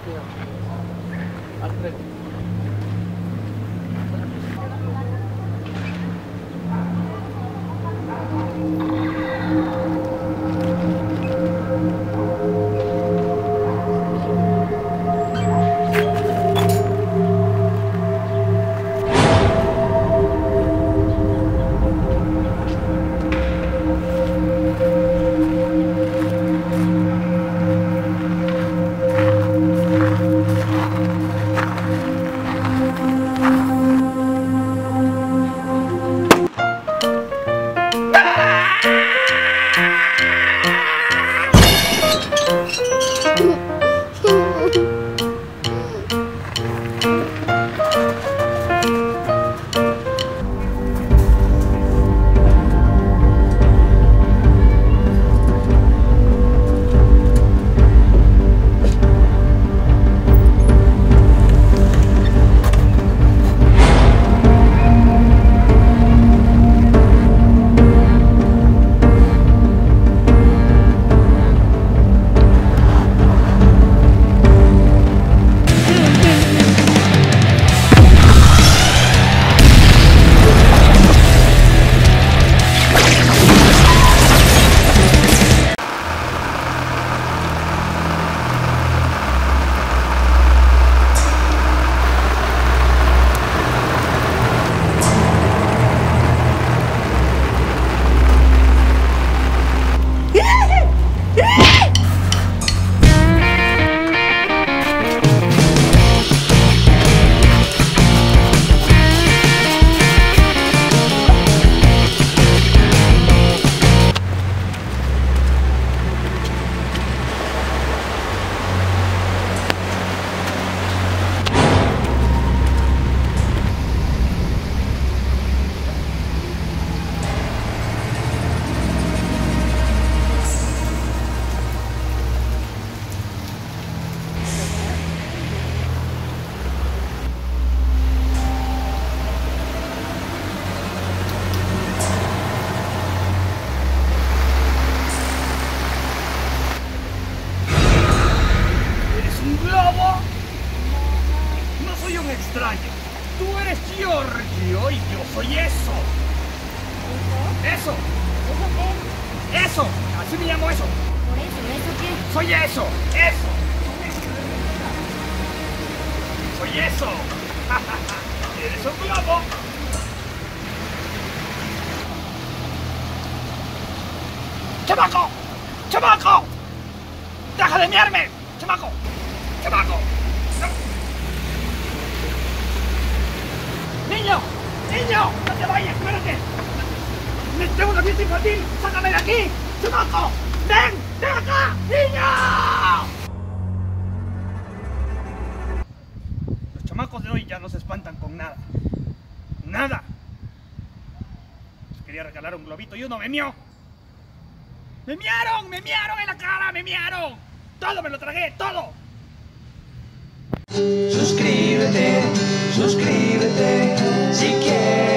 Al tren. Extraño. Tú eres Giorgio y yo soy eso. ¿Eso? ¿Eso qué? Eso. Así me llamo eso. Por eso, ¿eso qué? Soy eso. Eso. Soy eso. ¿Eres un globo? ¡Chamaco! ¡Chamaco! ¡Deja de miarme! ¡Chamaco! ¡Chamaco! ¡No! ¡Niño! ¡Niño! ¡No te vayas! ¡Espérate! ¡Tengo una fiesta infantil! ¡Sácame de aquí! ¡Chamaco! ¡Ven! ¡Ven acá! ¡Niño! Los chamacos de hoy ya no se espantan con nada. ¡Nada! Les quería regalar un globito y uno me mió. ¡Me miaron! ¡Me miaron en la cara! ¡Me miaron! ¡Todo me lo tragué! ¡Todo! Suscríbete, suscríbete, si quieres.